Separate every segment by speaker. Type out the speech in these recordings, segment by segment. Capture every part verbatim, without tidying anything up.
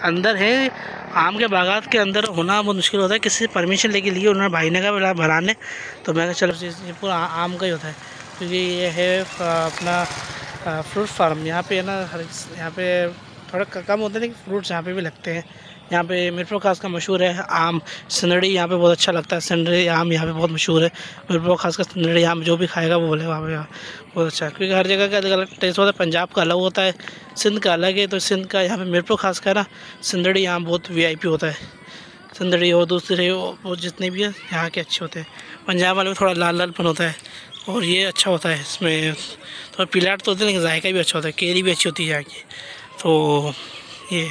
Speaker 1: अंदर है, आम के बागात के अंदर होना बहुत मुश्किल होता है। किसी से परमिशन लेके लिए उन्होंने, भाई ने कहा बनाने, तो मैं चलो ये पूरा आम का ही होता है, क्योंकि ये है अपना फ्रूट फार्म। यहाँ पे है ना, हर यहाँ पे थोड़ा कम होते हैं लेकिन फ्रूट्स यहाँ पे भी लगते हैं। यहाँ पे मीरपुर खास का मशहूर है आम, सिंदड़ी यहाँ पे बहुत अच्छा लगता है। सिंदड़ी आम यहाँ पे बहुत मशहूर है। मीरपुर खास का सिंदड़ी आम जो भी खाएगा वो बोलेगा वहाँ पे बहुत अच्छा है, क्योंकि हर जगह का अलग अलग टेस्ट होता है। पंजाब का अलग होता है, सिंध का अलग है, तो सिंध का यहाँ पे मीरपुर खास का ना सिंदड़ी आम बहुत वी आई पी होता है। सिंदड़ी और दूसरे वो जितने भी हैं यहाँ के अच्छे होते हैं। पंजाब वाले में थोड़ा लाल लालपन होता है और ये अच्छा होता है, इसमें थोड़ा पीलाट तो होता है लेकिन जायका भी अच्छा होता है। केरी भी अच्छी होती है यहाँ की। तो ये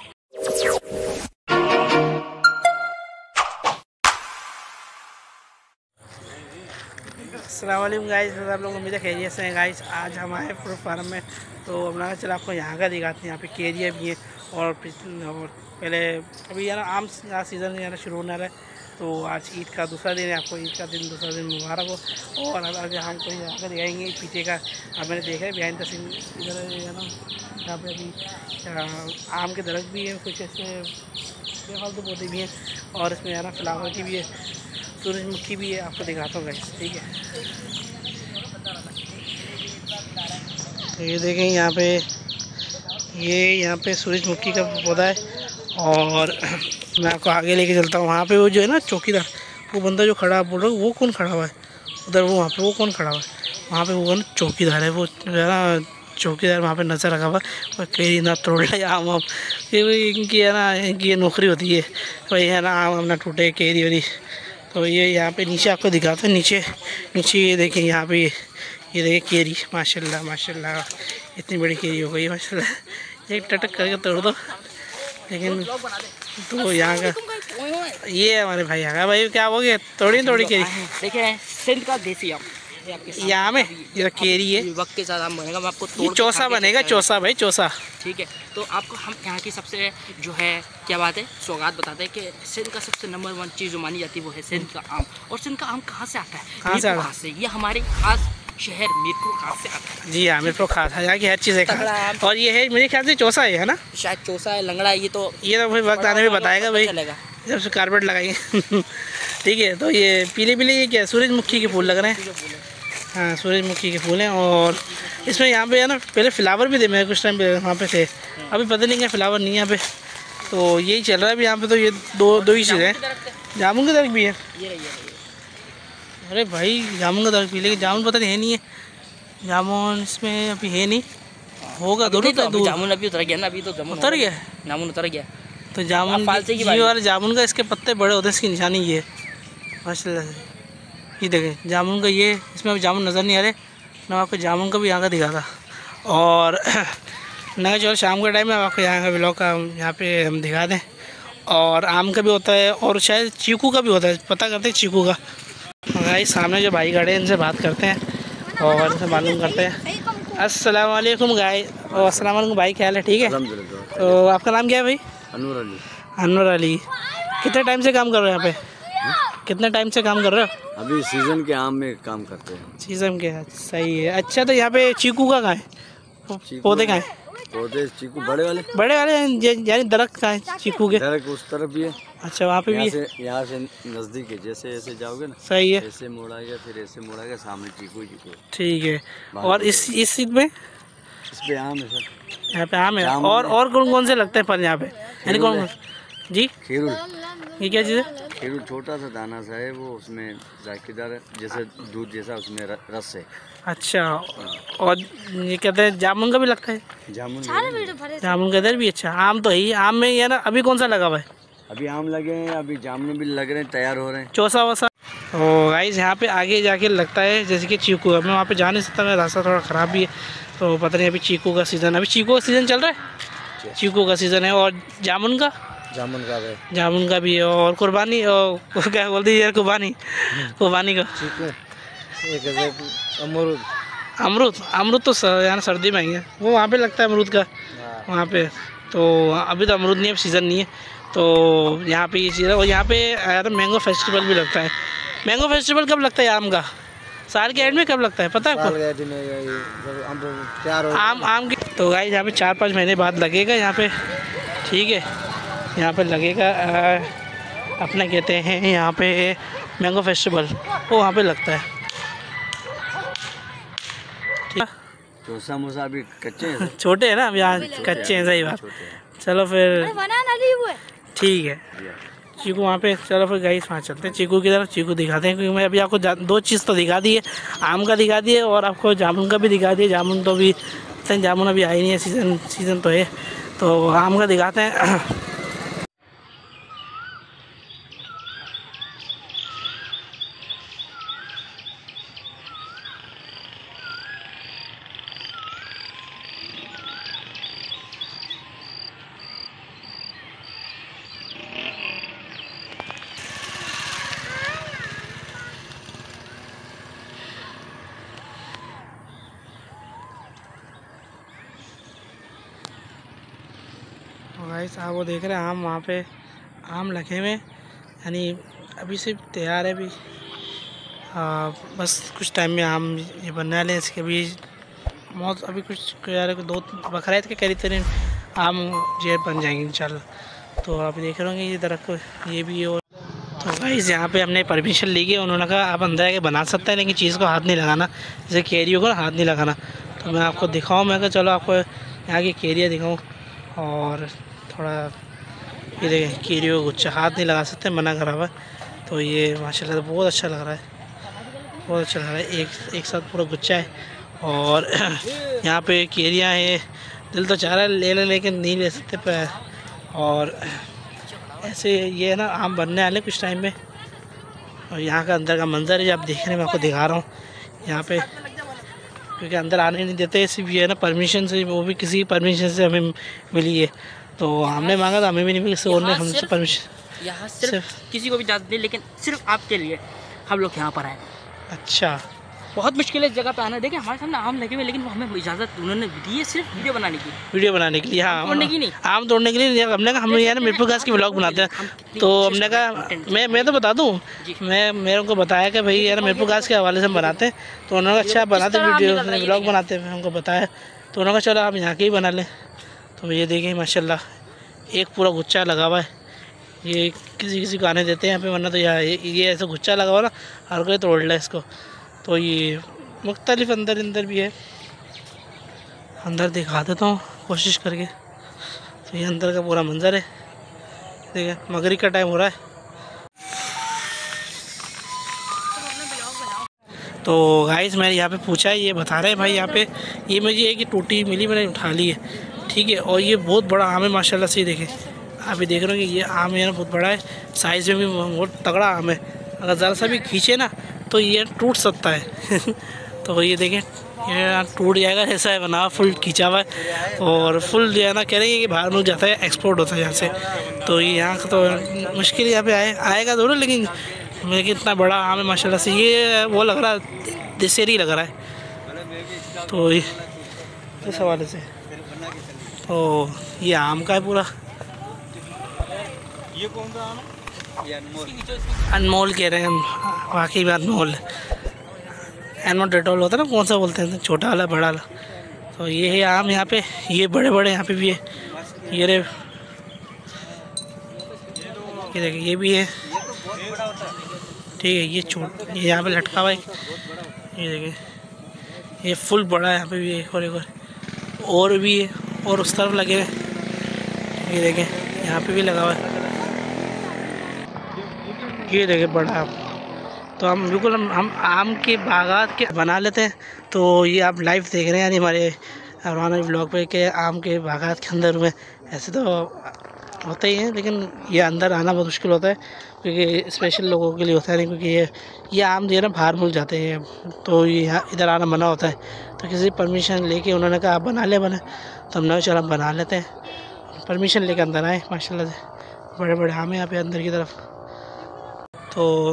Speaker 1: अस्सलाम वालेकुम गाइस, आप लोग उम्मीद है खैरियत से हैं गाइस। आज हम आए फ्रूट फार्म में, तो अपना चला आपको यहाँ का दिखाते हैं। यहाँ पे केरिया भी है और, और पहले अभी यार आम का सीज़न यार शुरू होने वाला है, तो आज ईद का दूसरा दिन है। आपको ईद का दिन दूसरा दिन मुबारक हो। और आज हमको यहाँ का दिखाएंगे पीछे का, अब मैंने देखा है बिहाइंड द सीन इधर है ना, यहाँ पे अभी आम के दरख्त भी हैं, कुछ ऐसे बेफालतू पौधे भी हैं, और इसमें यार फ्लावर की भी है, सूरजमुखी भी है। आपको दिखाता हूँ गाइस, ठीक है। ये देखें यहाँ पे, ये यहाँ पे सूरजमुखी का पौधा है। और मैं आपको आगे लेके चलता हूँ। वहाँ पे वो जो है ना चौकीदार, वो बंदा जो खड़ा बोल रहा है, वो कौन खड़ा हुआ है उधर, वो वहाँ पे वो कौन खड़ा हुआ है वहाँ पे, वो ना चौकीदार है। वो जो है ना चौकीदार वहाँ पे नजर रखा हुआ और कहीं ना तोड़ ले आम आम, इनकी है ना, इनकी ये नौकरी होती है भाई, है ना, आम आम ना टूटे, केरी वेरी। तो ये यहाँ पे नीचे आपको दिखाते हैं, नीचे नीचे ये देखें, यहाँ पे ये देखें केरी, माशाल्लाह माशाल्लाह, इतनी बड़ी केरी हो गई माशाल्लाह। एक टटक करके तोड़ दो। लेकिन तो यहाँ का ये है हमारे भाई, यहाँ भाई क्या हो गया, थोड़ी थोड़ी केरी
Speaker 2: देखिए, सिंध का देसी आम
Speaker 1: यहाँ में ये केरी है,
Speaker 2: वक्त के साथ आम बनेगा। मैं आपको
Speaker 1: ये चौसा बनेगा, चौसा भाई चौसा,
Speaker 2: ठीक है। तो आपको हम यहाँ की सबसे जो है क्या बात है सौगात बताते हैं कि सिंध का सबसे नंबर वन चीज़ जो मानी जाती है वो है सिंध का आम। और सिंध का आम कहाँ से आता है?
Speaker 1: कहाँ से आता
Speaker 2: है? ये हमारे खास शहर मीरपुर खास से आता है।
Speaker 1: जी हाँ, मीरपुर खास है, यहाँ की हर चीज़ है। और ये है मेरे ख्याल से चौसा है ना,
Speaker 2: शायद चौसा है, लंगड़ा है। ये तो
Speaker 1: ये तो भाई वक्त आने में बताएगा भाई, जब से कारपेट लगाएंगे ठीक है। तो ये पीले पीले ये क्या सूरजमुखी के फूल लग रहे हैं, हाँ सूरजमुखी के फूल हैं। और इसमें यहाँ पे है ना पहले फ्लावर भी थे, मेरे कुछ टाइम पे वहाँ पे थे, अभी पता नहीं क्या फ्लावर नहीं है यहाँ पे। तो यही चल रहा है अभी यहाँ पे। तो ये दो दो ही चीज़ें हैं, जामुन का दरख्त भी है। अरे भाई जामुन का दरख्त भी, लेकिन जामुन पता नहीं है, नहीं है जामुन इसमें अभी है नहीं, होगा दोनों तो।
Speaker 2: जामुन अभी उतर गया ना, अभी तो जामुन
Speaker 1: उतर गया,
Speaker 2: जामुन उतर गया।
Speaker 1: तो जामुन जी वाले जामुन का इसके पत्ते बड़े होते हैं, इसकी निशानी ये है माशाल्लाह से। ये देखें जामुन का, ये इसमें अभी जामुन नज़र नहीं आ रहे। मैं आपको जामुन का भी यहाँ का दिखा था। और नया चलो शाम के टाइम में आपको यहाँ का ब्लॉग का यहाँ पे हम दिखा दें। और आम का भी होता है और शायद चीकू का भी होता है, पता करते हैं चीकू का। भाई सामने जो भाई खड़े हैं इनसे बात करते हैं और इनसे मालूम करते हैं। अस्सलाम वालेकुम गाय, और अस्सलाम वालेकुम भाई, क्या हाल है? ठीक है। तो आपका नाम क्या है भाई?
Speaker 3: अनवर अली।
Speaker 1: अनवर अली, कितने टाइम से काम कर रहे हो यहाँ पे? कितने टाइम से काम कर रहे हो?
Speaker 3: अभी सीजन के आम में काम करते हैं।
Speaker 1: सीजन के, सही है। अच्छा, तो यहाँ पे चीकू का कहाँ है, पौधे कहाँ हैं?
Speaker 3: पौधे चीकू बड़े वाले,
Speaker 1: बड़े वाले यानी दरख्त कहाँ है चीकू के?
Speaker 3: दरख्त उस तरफ भी है।
Speaker 1: अच्छा, वहाँ पे भी है।
Speaker 3: यहाँ से नज़दीक है, जैसे ऐसे जाओगे ना,
Speaker 1: सही है,
Speaker 3: ऐसे मोड़ाएगा, फिर ऐसे मोड़ाएगा, सामने चीकू चीकू।
Speaker 1: ठीक है। और इस इस सीट में
Speaker 3: इस पे आम है सर,
Speaker 1: यहाँ पे आम है। और और कौन कौन से लगते हैं फल यहाँ पे, यानी कौन कौन? जी
Speaker 3: खीरुल।
Speaker 1: ये क्या चीज़ है?
Speaker 3: खीरुल छोटा सा दाना सा है, वो उसमें जायकेदार जैसे दूध जैसा, उसमें रस है।
Speaker 1: अच्छा, और ये कहते हैं जामुन का भी लगता है?
Speaker 3: जामुन
Speaker 1: जामुन का इधर भी। अच्छा, आम तो ही आम में ये ना अभी कौन सा लगा हुआ है?
Speaker 3: अभी आम लगे हैं, अभी जामुन भी लग रहे हैं, तैयार हो रहे हैं,
Speaker 1: चौसा वसा। तो गाइस यहाँ पे आगे जाके लगता है जैसे कि चीकू है। मैं वहाँ पे जा नहीं सकता, मेरा रास्ता थोड़ा ख़राब भी है, तो पता नहीं। अभी चीकू का सीज़न, अभी चीकू का सीज़न चल रहा है, चीकू का सीज़न है। और जामुन का,
Speaker 3: जामुन का है,
Speaker 1: जामुन का भी है। और कुर्बानी, और क्या बोलती है यार, कुर्बानी कुर्बानी का
Speaker 3: अमरूद।
Speaker 1: अमरूद अमरूद तो यहाँ सर्दी में ही है, वो वहाँ पे लगता है अमरूद का वहाँ पे। तो अभी तो अमरूद नहीं है, सीज़न नहीं है, तो यहाँ पे ये चीज़ है। और यहाँ पे यार मैंगो फेस्टिवल भी लगता है। मैंगो फेस्टिवल कब लगता है आम का? साल के एंड में कब लगता है पता है आपको? आम आम की तो गाइस यहाँ पे चार पाँच महीने बाद लगेगा यहाँ पे, ठीक है। यहाँ पे लगेगा अपना कहते हैं यहाँ पे मैंगो फेस्टिवल, वो वहाँ पे लगता है। ठीक,
Speaker 3: तो समोसा अभी कच्चे हैं,
Speaker 1: छोटे हैं ना अभी, यहाँ कच्चे हैं, सही बात। चलो फिर ठीक है चीकू वहाँ पे। चलो फिर गाइस वहाँ चलते हैं चीकू की तरफ, चीकू दिखाते हैं, क्योंकि मैं अभी आपको दो चीज़ तो दिखा दी है, आम का दिखा दिए और आपको जामुन का भी दिखा दिया। जामुन तो अभी जामुन अभी आई नहीं है, सीज़न सीज़न तो है, तो आम का दिखाते हैं। गाइस आप वो देख रहे हैं आम, वहाँ पे आम लगे हुए, यानी अभी से तैयार है। अभी आ, बस कुछ टाइम में आम ये बनने वाले हैं। इसके भी मौत अभी कुछ यार दो बकरीद के करीब तरीन आम जो बन जाएंगे इंशाल्लाह। तो आप देख रहे होंगे ये दरख्त ये भी। और तो गाइस यहाँ पे हमने परमिशन ली है, उन्होंने कहा आप अंदर आके बना सकते हैं, लेकिन चीज़ को हाथ नहीं लगाना, जैसे केरियों को ना हाथ नहीं लगाना। तो मैं आपको दिखाऊँ, मैं कहा चलो आपको यहाँ की केरियाँ दिखाऊँ। और थोड़ा ये देखें कीड़ियों को गुच्छा हाथ नहीं लगा सकते, मना करा हुआ। तो ये माशाल्लाह से बहुत अच्छा लग रहा है, बहुत अच्छा लग रहा है। एक एक साथ पूरा गुच्छा है और यहाँ पे केरियाँ हैं। दिल तो चाह रहा है ले लें, लेकिन नहीं ले सकते पे। और ऐसे ये है ना आम बनने वाले कुछ टाइम में। और यहाँ का अंदर का मंजर है जो आप देख रहे हैं, मैं आपको दिखा रहा हूँ यहाँ पे, क्योंकि अंदर आने नहीं देते सिर्फ ये है ना परमिशन से, वो भी किसी परमिशन से हमें मिली है। तो हमने मांगा था, हमें भी नहीं मिली, किसी और ने हमसे परमिशन।
Speaker 2: यहाँ सिर्फ किसी को भी इजाज़त नहीं, लेकिन सिर्फ आपके लिए हम लोग यहाँ पर आए।
Speaker 1: अच्छा,
Speaker 2: बहुत मुश्किल है इस जगह पे आना। देखिए हमारे सामने आम लगे हुए, लेकिन वो हमें इजाज़त उन्होंने दी है सिर्फ वीडियो बनाने की,
Speaker 1: वीडियो बनाने के लिए। हाँ,
Speaker 2: तोड़ने की नहीं,
Speaker 1: आम तोड़ने के लिए। हमने कहा हम यार मिरपुर घास की व्लॉग बनाते हैं, तो हमने कहा मैं मैं तो बता दूँ, मैं मेरे को बताया कि भाई यार मिरपुर घास के हवाले से हम बनाते हैं। तो उन्होंने कहा अच्छा बनाते वीडियो व्लॉग बनाते हैं, हमको बताया। तो उन्होंने कहा चलो आप यहाँ के ही बना लें। तो ये देखें माशाल्लाह एक पूरा गुच्छा लगा हुआ है। ये किसी किसी को आने देते हैं यहाँ पे, वरना तो यहाँ ये ऐसा गुच्छा लगा हुआ ना, हर कोई तोड़ ले इसको। तो ये मुख्तलिफ अंदर अंदर भी है, अंदर दिखा देता हूँ कोशिश करके। तो ये अंदर का पूरा मंजर है, देखिए मगरिब का टाइम हो रहा है। तो गाइस मैंने यहाँ पे पूछा है, ये बता रहे हैं भाई यहाँ पे ये मुझे एक ही टूटी मिली, मैंने उठा ली है, ठीक है। और ये बहुत बड़ा आम है माशाल्लाह से, देखें आप ये देख रहे हो कि ये आम है ना बहुत बड़ा है, साइज़ में भी बहुत तगड़ा आम है। अगर ज़रा सा भी खींचे ना तो ये टूट सकता है। तो ये देखें ये टूट जाएगा, ऐसा है बना फुल खींचा हुआ है। और फुल जो है ना कह रहे हैं कि बाहर मुल्क जाता है, एक्सपोर्ट होता है यहाँ से। तो ये यहाँ तो मुश्किल यहाँ पे आए आएगा ज़रूर, लेकिन लेकिन इतना बड़ा आम है माशाल्लाह से। ये वो लग रहा है दशहरी लग रहा है। तो इस हवाले से तो ये आम का है पूरा। ये कौन सा आम है? अनमोल कह रहे हैं हम, वाकई में अनमोल एनमो डेटोल होता है ना, कौन सा बोलते हैं, छोटा वाला बड़ा वाला। तो ये है आम यहाँ पे, ये बड़े बड़े यहाँ पे भी है। ये रे ये देखिए ये भी है, ठीक है। ये छोट ये यहाँ पे लटका हुआ है, ये देखिए ये फुल बड़ा है। यहाँ पे भी एक और एक और और भी है, और उस तरफ लगे हुए ये देखें यहाँ पे भी लगा हुआ है, ये देखें बड़ा आम। तो हम बिल्कुल हम, हम आम के बागात के बना लेते हैं। तो ये आप लाइव देख रहे हैं यानी हमारे रोहाना व्लॉग पे के आम के बागात के अंदर हुए। ऐसे तो होते ही हैं, लेकिन ये अंदर आना बहुत मुश्किल होता है, क्योंकि स्पेशल लोगों के लिए होता है नहीं, क्योंकि ये ये आम जो है ना बाहर मुल्क जाते हैं, तो ये यहाँ इधर आना मना होता है। तो किसी परमिशन लेके उन्होंने कहा आप बना ले बने, तो हमने चलो हम बना लेते हैं। परमिशन लेके अंदर आए माशाल्लाह से, बड़े बड़े आम हैं यहाँ पे अंदर की तरफ। तो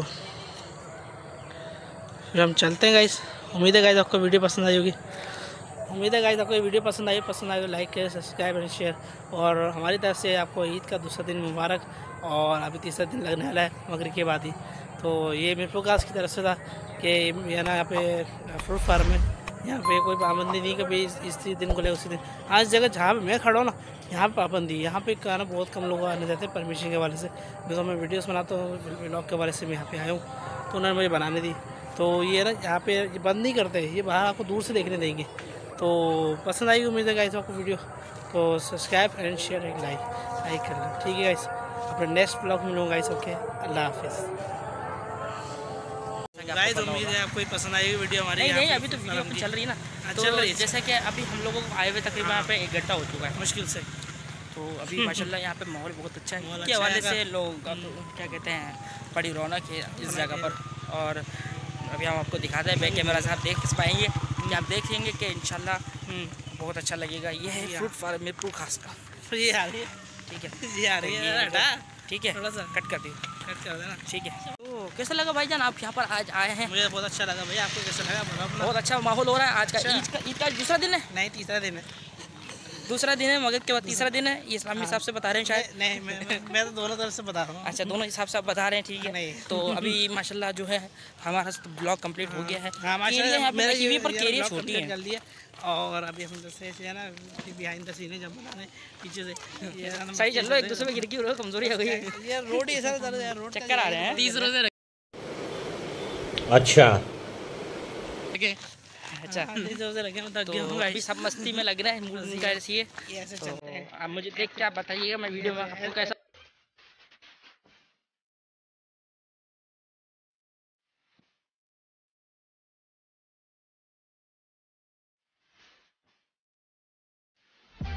Speaker 1: फिर हम चलते हैं गाइस। उम्मीद है गाइस आपको वीडियो पसंद आई होगी, उम्मीद है गाइस आपको ये वीडियो पसंद आई पसंद आए तो लाइक करें, सब्सक्राइब एंड शेयर। और हमारी तरफ से आपको ईद का दूसरा दिन मुबारक, और अभी तीसरा दिन लगने वाला है मगरिब के बाद ही। तो ये मिरपुर घास की तरफ से था कि ये ना यहाँ पे फ्रूट फार्म है, यहाँ पे कोई पाबंदी नहीं कि भाई इस, इसी दिन को ले उसी दिन। आज जगह जहाँ पे मैं खड़ा हूँ ना यहाँ पे पाबंदी, यहाँ पे क्या ना बहुत कम लोग आने देते हैं परमिशन के हवाले से। जैसे मैं वीडियोस बनाता हूँ व्लॉग के हवाले से मैं यहाँ पे आया हूँ, तो उन्होंने मुझे बनाने दी। तो ये ना यहाँ पे ये बंद नहीं करते, ये बाहर आपको दूर से देखने देंगे। तो पसंद आएगी उम्मीद है गाइस आपको वीडियो, तो subscribe and share and like like कर लो, ठीक है गाइस। अपने नेक्स्ट ब्लॉग में मिलूँगा गाइस, ओके, अल्लाह हाफिज़ गाइस। उम्मीद है आपको पसंद आएगी वीडियो हमारी।
Speaker 2: नहीं नहीं, अभी तो वीडियो चल रही है ना, तो
Speaker 1: चल रही है।
Speaker 2: जैसे कि अभी हम लोगों को आए हुए तकरीबन यहाँ पे एक घंटा हो चुका है
Speaker 1: मुश्किल से।
Speaker 2: तो अभी माशाल्लाह यहाँ पे माहौल बहुत अच्छा है,
Speaker 1: माहौल
Speaker 2: के
Speaker 1: अच्छा
Speaker 2: हवाले
Speaker 1: है
Speaker 2: से लोग क्या कहते हैं, बड़ी रौनक है इस जगह पर। और अभी हम आपको दिखाते हैं, बैक कैमरा से आप देख पाएंगे कि आप देखेंगे कि इंशाल्लाह बहुत अच्छा लगेगा। ये है फ्रूट फार्म मीरपुर खास का।
Speaker 1: ये आ रही है,
Speaker 2: ठीक है,
Speaker 1: ये आ रही है, हटा
Speaker 2: ठीक है,
Speaker 1: थोड़ा सा
Speaker 2: कट कर दियो,
Speaker 1: कट कर देना,
Speaker 2: ठीक है। तो कैसा लगा भाईजान आप यहाँ पर आज आए हैं?
Speaker 1: मुझे बहुत अच्छा लगा भैया, आपको कैसा लगा बोलो अपना।
Speaker 2: बहुत अच्छा माहौल हो रहा है आज का।
Speaker 1: अच्छा।
Speaker 2: ईद का ईद का दूसरा दिन है,
Speaker 1: नहीं तीसरा दिन है,
Speaker 2: दूसरा दिन है, मगरिब के बाद तीसरा दिन है, ये इस्लामी हिसाब से बता रहे हैं शायद।
Speaker 1: नहीं मैं मैं, मैं तो दोनों तरफ से बता रहा हूँ।
Speaker 2: अच्छा, दोनों हिसाब से आप बता रहे हैं, ठीक है।
Speaker 1: नहीं।
Speaker 2: तो अभी माशाल्लाह जो है हमारा ब्लॉग कंप्लीट हो गया है।
Speaker 1: हाँ
Speaker 2: केरिया यहाँ पे लगी हुई, पर केरिया छोटी है।
Speaker 1: कर लिया। और अभी हम जैसे है ना बिहाइंड द सीन है, जब बनाने पीछे से ये है ना,
Speaker 2: सही चल रहा है, एक दूसरे में गिर की कमजोरी हो गई है,
Speaker 1: ये रोड ही ऐसा दर्द है, रोड
Speaker 2: चक्कर आ रहे हैं तीसरे से।
Speaker 4: अच्छा
Speaker 2: अच्छा,
Speaker 1: तीसरे से लगे मतलब
Speaker 2: तो अभी सब मस्ती में लग रहा है, मूड का ऐसी है।
Speaker 1: ये ऐसे
Speaker 2: तो
Speaker 1: चलते हैं।
Speaker 2: आप मुझे देख के आप बताइएगा, मैं वीडियो में आपको कैसा